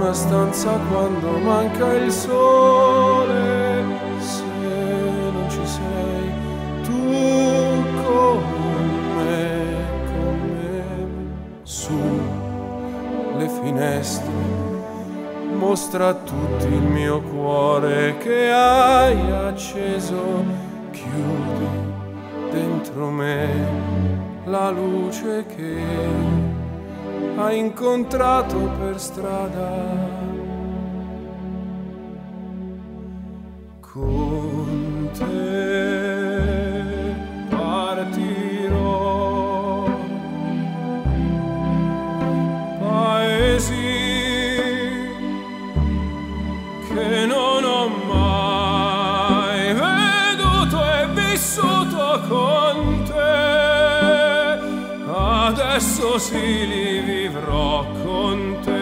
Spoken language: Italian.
una stanza quando manca il sole. Se non ci sei tu con me, su le finestre mostra a tutti il mio cuore che hai acceso, chiudi dentro me la luce che hai incontrato per strada. Con te partirò, paesi che non ho mai veduto e vissuto con te, adesso sì li vivrò con te.